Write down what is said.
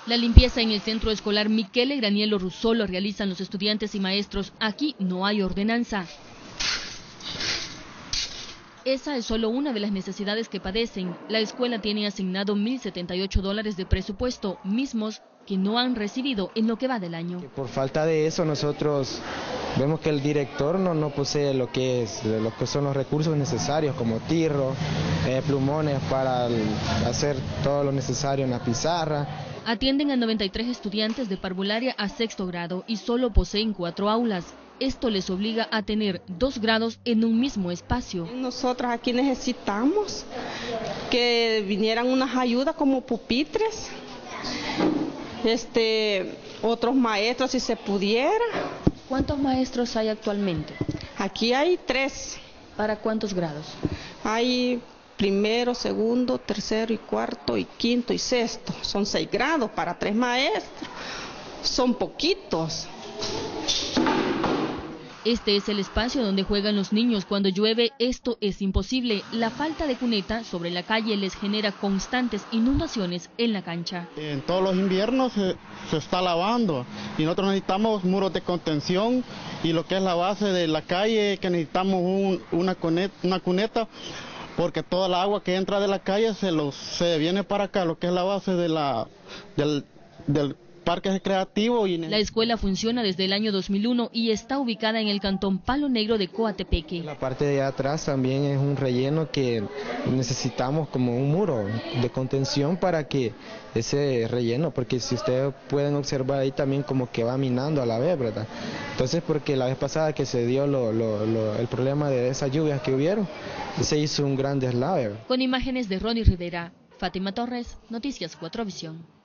La limpieza en el centro escolar Michele Granielo Rousseau lo realizan los estudiantes y maestros. Aquí no hay ordenanza. Esa es solo una de las necesidades que padecen. La escuela tiene asignado $1,078 de presupuesto, mismos que no han recibido en lo que va del año. Por falta de eso nosotros vemos que el director no posee lo que son los recursos necesarios como tirro, plumones para hacer todo lo necesario en la pizarra. Atienden a 93 estudiantes de parvularia a sexto grado y solo poseen 4 aulas. Esto les obliga a tener 2 grados en un mismo espacio. Nosotros aquí necesitamos que vinieran unas ayudas como pupitres, otros maestros si se pudiera. ¿Cuántos maestros hay actualmente? Aquí hay 3. ¿Para cuántos grados? Hay primero, segundo, tercero y cuarto y quinto y sexto. Son 6 grados para 3 maestros. Son poquitos. Este es el espacio donde juegan los niños. Cuando llueve, esto es imposible. La falta de cuneta sobre la calle les genera constantes inundaciones en la cancha. En todos los inviernos se está lavando y nosotros necesitamos muros de contención y lo que es la base de la calle, que necesitamos una cuneta, porque toda la agua que entra de la calle se viene para acá, lo que es la base de del parque recreativo. La escuela funciona desde el año 2001 y está ubicada en el cantón Palo Negro de Coatepeque. La parte de allá atrás también es un relleno que necesitamos como un muro de contención para que ese relleno, porque si ustedes pueden observar ahí también como que va minando a la vez, ¿verdad? Entonces, porque la vez pasada que se dio el problema de esas lluvias que hubieron, se hizo un gran deslave. Con imágenes de Ronnie Rivera, Fátima Torres, Noticias 4 Visión.